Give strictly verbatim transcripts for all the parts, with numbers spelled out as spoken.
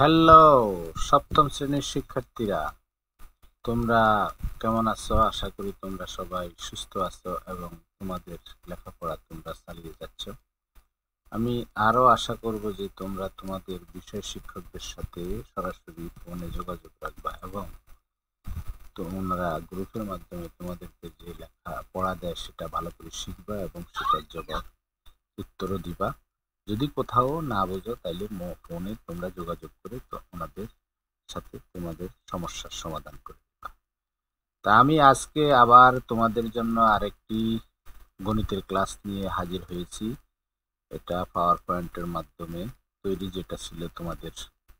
Hello সপ্তম শ্রেণীর শিক্ষার্থীরা, তোমরা কেমন আছো? আশা করি তোমরা সবাই সুস্থ আছো এবং তোমাদের লেখাপড়া তোমরা চালিয়ে যাচ্ছ। আমি আরো আশা করব যে তোমরা তোমাদের বিষয় শিক্ষকদের সাথে সরাসরি ফোনে যোগাযোগ রাখবা এবং তোমরা গ্রুপের মাধ্যমে তোমাদেরকে যে লেখা পড়া দেয় সেটা ভালো করে শিখবা এবং সেটার জবাব উত্তরও দিবা। যদি কোথাও না বোঝো তাইলে ফোনে তোমরা যোগাযোগ করে তো ওনাদের সাথে তোমাদের সমস্যার সমাধান করে দিবা। তা আমি আজকে আবার তোমাদের জন্য আরেকটি গণিতের ক্লাস নিয়ে হাজির হয়েছি। এটা পাওয়ার পয়েন্টের মাধ্যমে তৈরি, যেটা ছিল তোমাদের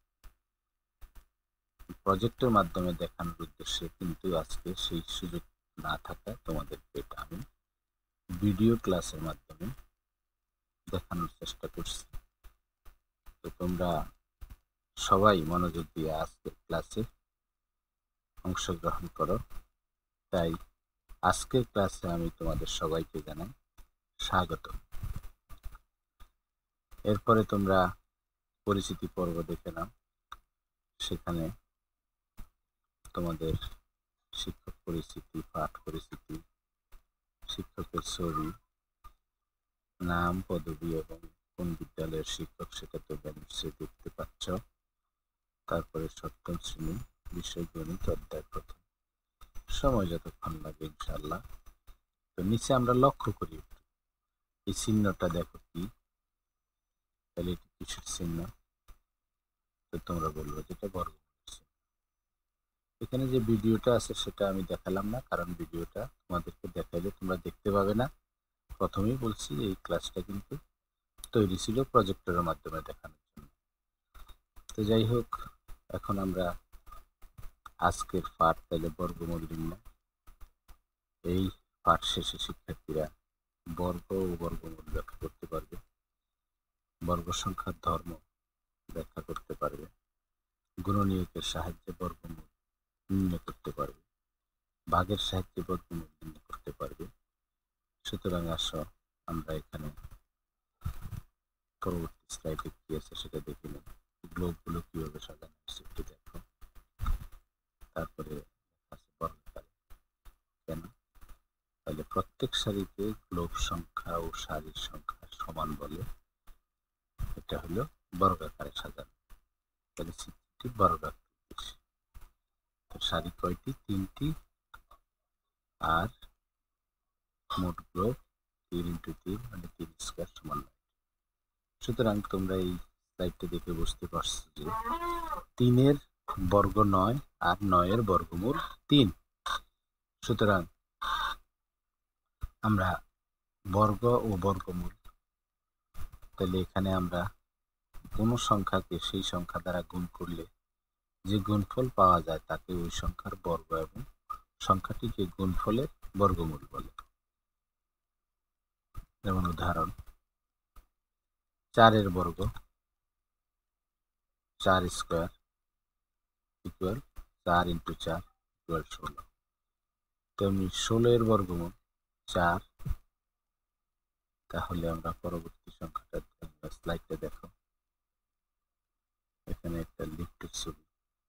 প্রজেক্টের মাধ্যমে দেখানোর উদ্দেশ্যে, কিন্তু আজকে সেই সুযোগ না থাকায় তোমাদেরকে এটা আমি ভিডিও ক্লাসের মাধ্যমে দেখানোর চেষ্টা করছি। তো তোমরা সবাই মনোযোগ দিয়ে আজকের ক্লাসে অংশগ্রহণ করো। তাই আজকের ক্লাসে আমি তোমাদের সবাইকে জানাই স্বাগত। এরপরে তোমরা পরিচিতি পর্ব দেখে নাও। সেখানে তোমাদের শিক্ষক পরিচিতি, পাঠ পরিচিতি, শিক্ষকের ছবি, নাম, পদবি এবং কোন বিদ্যালয়ের শিক্ষক সেটা তোমরা নিশ্চয়ই দেখতে পাচ্ছ। তারপরে সপ্তম শ্রেণী বিষয় গণিত অধ্যায় প্রথম, সময় যতক্ষণ লাগে ইনশাআল্লাহ। তো নিচে আমরা লক্ষ্য করি, এই চিহ্নটা দেখো কি, তাহলে এটি কিসের চিহ্ন? তো তোমরা বলবো যেটা বর্গ। এখানে যে ভিডিওটা আছে সেটা আমি দেখালাম না, কারণ ভিডিওটা তোমাদেরকে দেখাইলে তোমরা দেখতে পাবে না। প্রথমেই বলছি এই ক্লাসটা কিন্তু তৈরি ছিল প্রজেক্টরের মাধ্যমে দেখানোর জন্য। তো যাই হোক, এখন আমরা আজকের পাঠ তাইলে বর্গমূল নির্ণয়। এই পাঠ শেষে শিক্ষার্থীরা বর্গ ও বর্গমূল ব্যাখ্যা করতে পারবে, বর্গ সংখ্যার ধর্ম ব্যাখ্যা করতে পারবে, গুণনীয়কের সাহায্যে বর্গমূল নির্ণয় করতে পারবে, ভাগের সাহায্যে বর্গমূল নির্ণয় করতে পারবে। সুতরাং আসো আমরা এখানে পরবর্তী স্লাইডে কি আছে সেটা দেখে নেব। গ্লোবগুলো কিভাবে সাজানো হয়েছে একটু দেখো। তারপরে আছে বর্গাকার কেন, তাহলে প্রত্যেক সারিতে গ্লোব সংখ্যা ও সারির সংখ্যা সমান বলে এটা হলো বর্গাকারে সাজানো। তাহলে চিত্রটি বর্গাকৃতির। তো সারি কয়টি? তিনটি, আর মোট গ্লোব তিন ইন্টু তিন মানে তিন স্কোয়ার সমান। সুতরাং তোমরা এই স্লাইডটা দেখে বুঝতে পারছো যে তিনের বর্গ নয় আর নয়ের বর্গমূল তিন। সুতরাং আমরা বর্গ ও বর্গমূল, তাহলে এখানে আমরা কোনো সংখ্যাকে সেই সংখ্যা দ্বারা গুণ করলে যে গুণফল পাওয়া যায় তাকে ওই সংখ্যার বর্গ এবং সংখ্যাটিকে গুণফলের বর্গমূল বলে। যেমন উদাহরণ, চারের বর্গ, চার স্কোয়ার ইকুয়াল চার ইন্টু চার ইকুয়াল ষোলো। তেমনি ষোলো এর বর্গমূল চার। তাহলে আমরা পরবর্তী সংখ্যাটা স্লাইডটা দেখো, এখানে একটা লিফটের ছবি,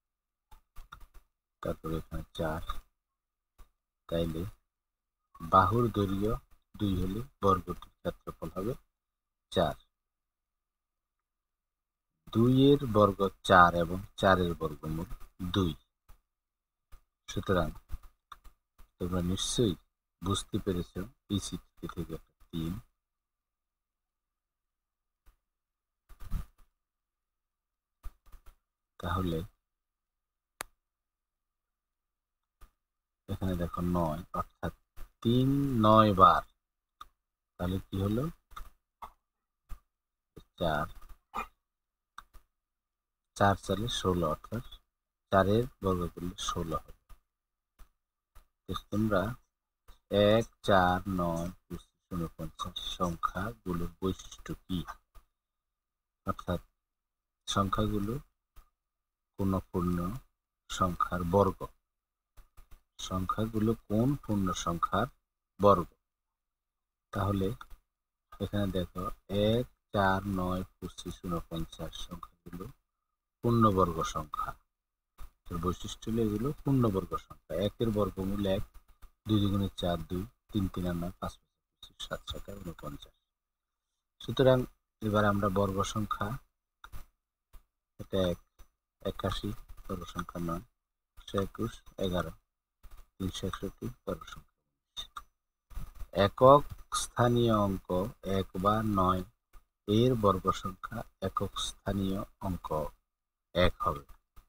তারপরে এখানে চার। তাইলে বাহুর দৈর্ঘ্য দুই হলে বর্গটির ক্ষেত্রফল হবে চার। দুই এর বর্গ চার এবং চারের বর্গমূল দুই। সুতরাং তোমরা নিশ্চয়ই বুঝতে পেরেছ এই চিত্রটি থেকে একটা তিন, তাহলে এখানে দেখো নয়, অর্থাৎ তিন নয় বার, তাহলে কি হলো চার, চার চালে ষোলো, অর্থাৎ চারের বর্গ করলে ষোলো হবে। তোমরা এক, চার, নয়, পঁচিশ, ঊনপঞ্চাশ সংখ্যাগুলোর বৈশিষ্ট্য কি, অর্থাৎ সংখ্যাগুলো কোন পূর্ণ সংখ্যার বর্গ, সংখ্যাগুলো কোন পূর্ণ সংখ্যার বর্গ। তাহলে এখানে দেখো এক, চার, নয়, পঁচিশ, ঊনপঞ্চাশ সংখ্যাগুলো পূর্ণবর্গ সংখ্যা। বৈশিষ্ট্য হলো এগুলো পূর্ণবর্গ সংখ্যা। একের বর্গমূল এক, দুই দুগুণে চার, দুই, তিন তিন নয়, পাঁচ পঁচিশ, সাত সাত উনপঞ্চাশ। সুতরাং এবার আমরা বর্গ সংখ্যা, এটা এক, একাশি, বর্গ সংখ্যা নয়, একশো একুশ, এগারো, তিনশো একষট্টি, বর্গ সংখ্যা। একক স্থানীয় অঙ্ক এক বা নয় এর বর্গ সংখ্যা একক স্থানীয় অঙ্ক এক হবে।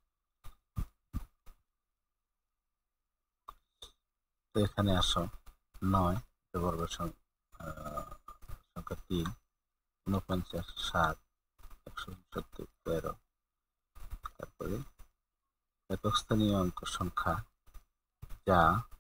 তো এখানে আসো, নয় বর্গ সংখ্যা তিন, উনপঞ্চাশ, সাত, একশো সত্তর, তেরো। তারপরে একক স্থানীয় অঙ্ক সংখ্যা যা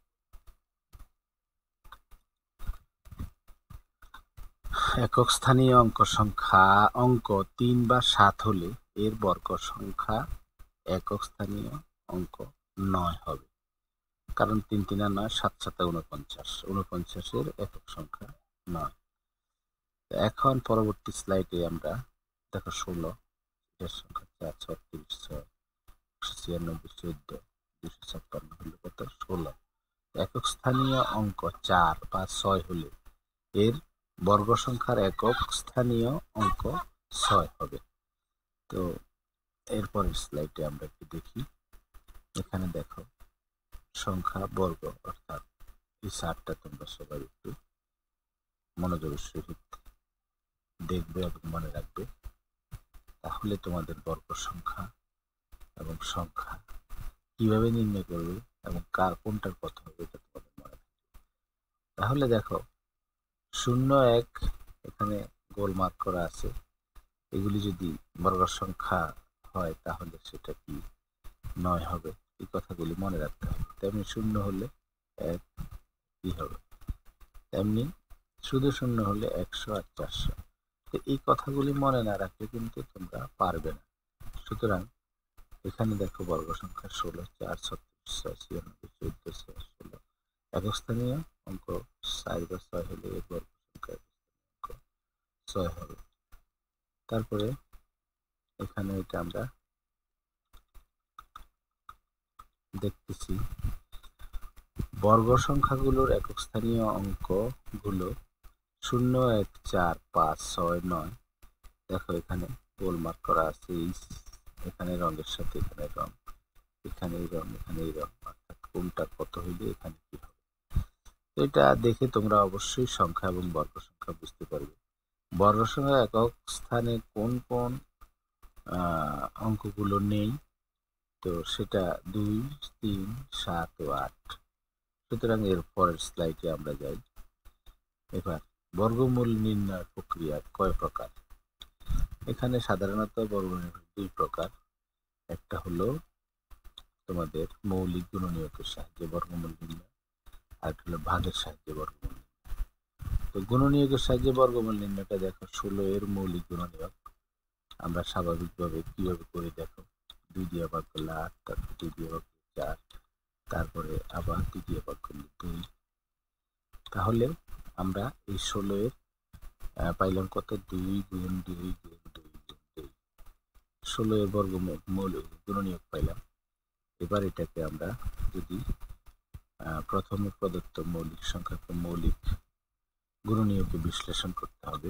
একক স্থানীয় অঙ্ক সংখ্যা অঙ্ক তিন বা সাত হলে এর বর্গ সংখ্যা একক স্থানীয় অঙ্ক নয় হবে। কারণ তিন তিন নয়, সাত সাত উনপঞ্চাশ, উনপঞ্চাশের একক সংখ্যা নয়। এখন পরবর্তী স্লাইডে আমরা দেখো ষোলো, এর সংখ্যা চার, ছত্রিশ, ছয়, একশো ছিয়ানব্বই, চোদ্দ, দুশো ছাপ্পান্ন হলে কত? ষোলো। একক স্থানীয় অঙ্ক চার বা ছয় হলে এর বর্গ সংখ্যার একক স্থানীয় অঙ্ক ছয় হবে। তো এরপরের স্লাইডে আমরা একটু দেখি। এখানে দেখো সংখ্যা বর্গ, অর্থাৎ এই চারটা তোমরা সবাই একটু মনোযোগের সহিত দেখবে এবং মনে রাখবে, তাহলে তোমাদের বর্গ সংখ্যা এবং সংখ্যা কিভাবে নির্ণয় করবে এবং কার কোনটার কথা হবে এটা তোমাদের মনে রাখবে। তাহলে দেখো শূন্য এক এখানে গোল মার্ক করা আছে, এগুলি যদি বর্গ সংখ্যা হয় তাহলে সেটা কি নয় হবে, এই কথাগুলি মনে রাখতে হবে। তেমনি শূন্য হলে এক কি হবে, তেমনি শুধু শূন্য হলে একশো আর চারশো। তো এই কথাগুলি মনে না রাখলে কিন্তু তোমরা পারবে না। সুতরাং এখানে দেখো বর্গ সংখ্যা ষোলো, চার, ছত্রিশ, ছয়, ছিয়ানব্বই, চোদ্দ, ছয়, ষোলো। একক স্থানীয় অঙ্ক চার বা ছয় হলে এর বর্গ সংখ্যা অঙ্ক ছয় হবে। তারপরে এখানে এটা আমরা দেখতেছি বর্গ সংখ্যাগুলোর একক স্থানীয় অঙ্ক গুলো শূন্য, এক, চার, পাঁচ, ছয়, নয়। দেখো এখানে গোল মার্ক করা আছে, এখানে রঙের সাথে এখানে রং, এখানে এই রং, এখানে এই রং, অর্থাৎ কোনটা কত হইলে এখানে কি হবে। এটা দেখে তোমরা অবশ্যই সংখ্যা এবং বর্গ সংখ্যা বুঝতে পারবে। বর্গ সংখ্যা একক স্থানে কোন কোন অঙ্কগুলো নেই, তো সেটা দুই, তিন, সাত ও আট। সুতরাং এর পরের স্লাইডে আমরা যাই। এবার বর্গমূল নির্ণয় প্রক্রিয়া কয় প্রকার? এখানে সাধারণত বর্গমূল দুই প্রকার। একটা হলো তোমাদের মৌলিক গুণনীয়কের সাহায্যে বর্গমূল নির্ণয়, আর হলো ভাগের সাহায্যে বর্গমূল নির্ণয়। তো গুণনীয়কের সাহায্যে বর্গমূল নির্ণয়টা দেখো, ষোলো এর মৌলিক গুণনীয়ক আমরা স্বাভাবিকভাবে কিভাবে করে দেখো, দুই দিয়ে ভাগ করলে আট, তারপর দুই দিয়ে ভাগ করলে চার, তারপরে আবার দুই দিয়ে ভাগ করলে দুই। তাহলে আমরা এই ষোলো এর পাইলাম কত? দুই গুণ দুই গুণ দুই গুণ দুই, ষোলো এর বর্গমূল মৌলিক গুণনীয়ক পাইলাম। এবার এটাকে আমরা যদি প্রথমে প্রদত্ত মৌলিক সংখ্যাকে মৌলিক গুণনীয়কে বিশ্লেষণ করতে হবে,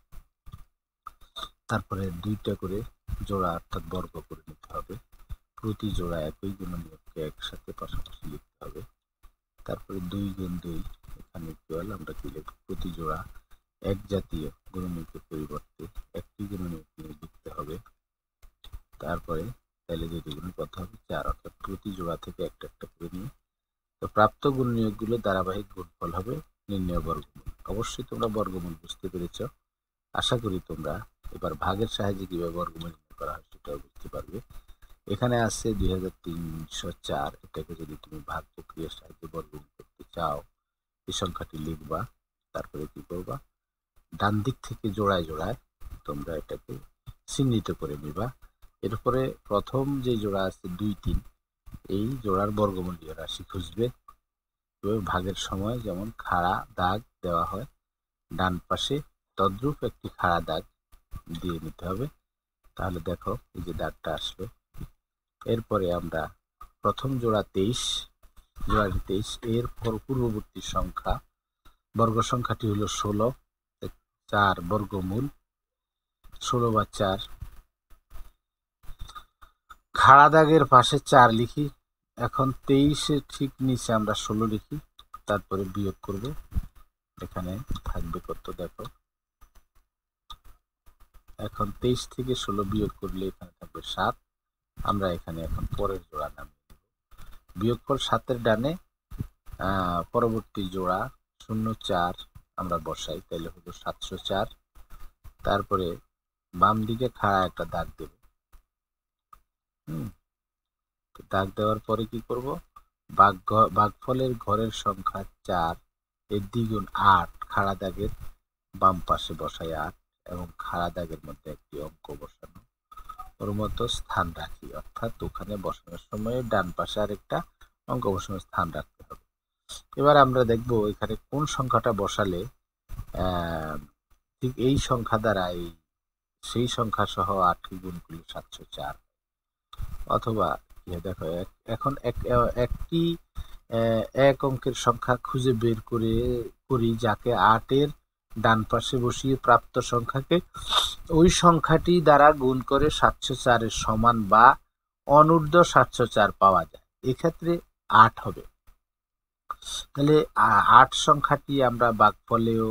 তারপরে দুইটা করে জোড়া অর্থাৎ বর্গ করে নিতে হবে, প্রতি জোড়া একই গুণনীয়ককে একসাথে পাশাপাশি লিখতে হবে। তারপরে দুই গুণ দুই, এখানে ইকুয়াল আমরা কি লিখব, প্রতি জোড়া এক জাতীয় গুণনীয়কের পরিবর্তে একটি গুণনীয়ক নিয়ে লিখতে হবে। তারপরে তাহলে যদি গুণ কত হবে, চার, অর্থাৎ প্রতি জোড়া থেকে একটা একটা করে নিয়ে তো প্রাপ্ত গুণনীয়কগুলো ধারাবাহিক গুণফল হবে নির্ণয় বর্গমূল। অবশ্যই তোমরা বর্গমূল বুঝতে পেরেছ। আশা করি তোমরা এবার ভাগের সাহায্যে কিভাবে বর্গমূল নির্ণয় করা হয় সেটাও বুঝতে পারবে। এখানে আছে দুই হাজার তিনশো চার, এটাকে যদি তুমি ভাগ প্রক্রিয়ার সাহায্যে বর্গমূল করতে চাও, এই সংখ্যাটি লিখবা, তারপরে কি করবা, ডান দিক থেকে জোড়ায় জোড়ায় তোমরা এটাকে চিহ্নিত করে নিবা। এরপরে প্রথম যে জোড়া আছে দুই, তিন, এই জোড়ার বর্গমূলীয় রাশি খুঁজবে। ভাগের সময় যেমন খাড়া দাগ দেওয়া হয় ডান পাশে, তদ্রূপ একটি খাড়া দাগ দিয়ে নিতে হবে। তাহলে দেখো এই যে দাগটা আসলো, এরপরে আমরা প্রথম জোড়া তেইশ, জোড়াটি তেইশ, এর পূর্ববর্তী সংখ্যা বর্গ সংখ্যাটি হলো ষোলো, চার বর্গমূল ষোলো বা চার। খাড়া দাগের পাশে চার লিখি, এখন তেইশের ঠিক নিচে আমরা ষোলো লিখি, তারপরে বিয়োগ করব। এখানে থাকবে কত দেখো, এখন তেইশ থেকে ষোলো বিয়োগ করলে এখানে থাকবে সাত। আমরা এখানে এখন পরের জোড়া নামিয়ে দেব। বিয়োগফল সাতের ডানে আহ পরবর্তী জোড়া শূন্য চার আমরা বসাই, তাহলে হলো সাতশো চার। তারপরে বাম দিকে খাড়া একটা দাগ দেব। হম দাগ দেওয়ার পরে কি করব, ভাগ ভাগফলের ঘরের সংখ্যা চার, এর দ্বিগুণ আট, খাড়া দাগের বাম পাশে বসাই আট, এবং খাড়া দাগের মধ্যে একটি অঙ্ক বসানো, ওর মতো স্থান রাখি, অর্থাৎ ওখানে বসানোর সময় ডান পাশে আরেকটা অঙ্ক বসানোর স্থান রাখতে হবে। এবার আমরা দেখব এখানে কোন সংখ্যাটা বসালে আহ ঠিক এই সংখ্যা দ্বারা এই সেই সংখ্যা সহ আটকে গুণ করলে সাতশো চার, অথবা দেখো এখন একটি এক অঙ্কের সংখ্যা খুঁজে বের করে করি, যাকে আটের ডান পাশে বসিয়ে প্রাপ্ত সংখ্যাকে ওই সংখ্যাটি দ্বারা গুণ করে সাতশো চারের সমান বা অনূর্ধ্ব সাতশো চার পাওয়া যায়। এক্ষেত্রে আট হবে। তাহলে আট সংখ্যাটি আমরা ভাগফলেও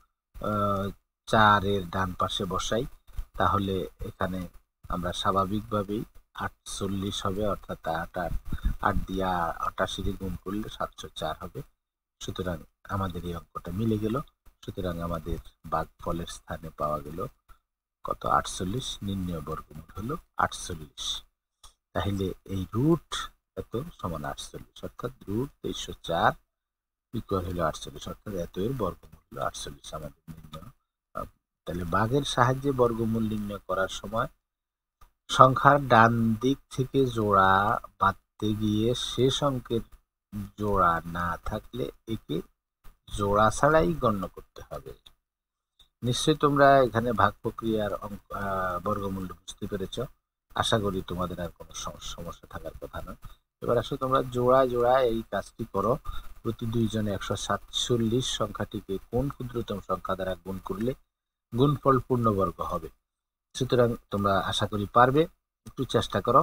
চারের ডান পাশে বসাই, তাহলে এখানে আমরা স্বাভাবিকভাবেই আটচল্লিশ হবে, অর্থাৎ আট আট আট দিয়া আটাশি গুণ করলে সাতশো চার হবে। সুতরাং আমাদের এই অঙ্কটা মিলে গেল। সুতরাং আমাদের ভাগফলের স্থানে পাওয়া গেল কত, আটচল্লিশ। নির্ণয় বর্গমূল হলো আটচল্লিশ। তাহলে এই রুট এত সমান আটচল্লিশ, অর্থাৎ রুট তেইশশো চার ইকুয়াল হলো আটচল্লিশ, অর্থাৎ এত এর বর্গমূল হলো আটচল্লিশ আমাদের নির্ণয়। তাহলে ভাগের সাহায্যে বর্গমূল নির্ণয় করার সময় সংখ্যার ডান দিক থেকে জোড়া বাঁধতে গিয়ে শেষ অঙ্কের জোড়া না থাকলে একে জোড়া ছাড়াই গণ্য করতে হবে। নিশ্চয়ই তোমরা এখানে ভাগ প্রক্রিয়ার বর্গমূল বুঝতে পেরেছ। আশা করি তোমাদের আর কোনো সমস্যা থাকার কথা নয়। এবার আসো তোমরা জোড়া জোড়া এই কাজটি করো। প্রতি দুইজনে একশো সাতচল্লিশ সংখ্যাটিকে কোন ক্ষুদ্রতম সংখ্যা দ্বারা গুণ করলে গুণফল পূর্ণবর্গ হবে। সুতরাং তোমরা আশা করি পারবে, একটু চেষ্টা করো।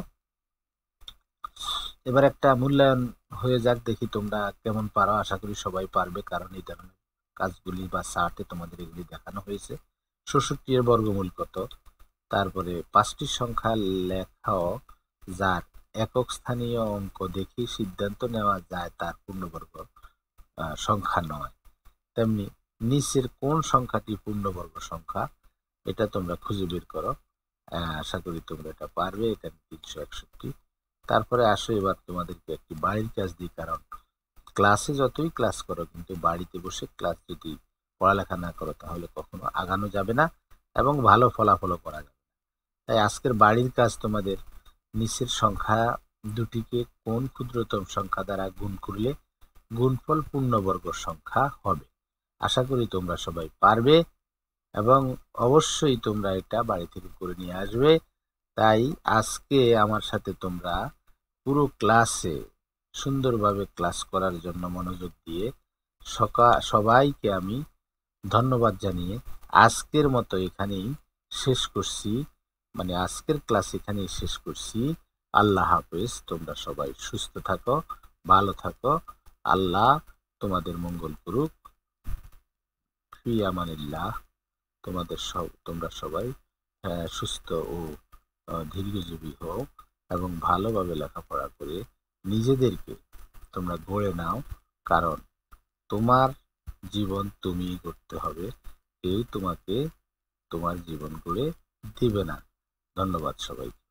এবার একটা মূল্যায়ন হয়ে যাক, দেখি তোমরা কেমন পারো। আশা করি সবাই পারবে, কারণ এই ধরনের কাজগুলি বা চার্টে তোমাদের এগুলি দেখানো হয়েছে। ষষ্ঠী এর বর্গমূল কত, তারপরে পাঁচটি সংখ্যা লেখাও যার একক স্থানীয় অঙ্ক দেখে সিদ্ধান্ত নেওয়া যায় তার পূর্ণবর্গ সংখ্যা নয়। তেমনি নিচের কোন সংখ্যাটি পূর্ণবর্গ সংখ্যা, এটা তোমরা খুঁজে বের করো। আশা করি তোমরা এটা পারবে। এটা তিনশো একষট্টি। তারপরে আসো এবার তোমাদেরকে একটি বাড়ির কাজ দিই, কারণ ক্লাসে যতই ক্লাস করো কিন্তু বাড়িতে বসে ক্লাস যদি পড়ালেখা না করো তাহলে কখনো আগানো যাবে না এবং ভালো ফলাফলও করা যাবে না। তাই আজকের বাড়ির কাজ তোমাদের নিচের সংখ্যা দুটিকে কোন ক্ষুদ্রতম সংখ্যা দ্বারা গুণ করলে গুণফল পূর্ণবর্গ সংখ্যা হবে। আশা করি তোমরা সবাই পারবে এবং অবশ্যই তোমরা এটা বাড়ি থেকে করে নিয়ে আসবে। তাই আজকে আমার সাথে তোমরা পুরো ক্লাসে সুন্দরভাবে ক্লাস করার জন্য মনোযোগ দিয়ে সবাইকে আমি ধন্যবাদ জানিয়ে আজকের মতো এখানেই শেষ করছি, মানে আজকের ক্লাস এখানেই শেষ করছি। আল্লাহ হাফেজ। তোমরা সবাই সুস্থ থাকো, ভালো থাকো। আল্লাহ তোমাদের মঙ্গল করুক। ফি আমানিল্লাহ। তোমাদের সব তোমরা সবাই সুস্থ ও দীর্ঘজীবী হও এবং ভালোভাবে লেখাপড়া করে নিজেদেরকে তোমরা গড়ে নাও, কারণ তোমার জীবন তুমি গড়তে হবে, কেউ তোমাকে তোমার জীবন গড়ে দিবে না। ধন্যবাদ সবাইকে।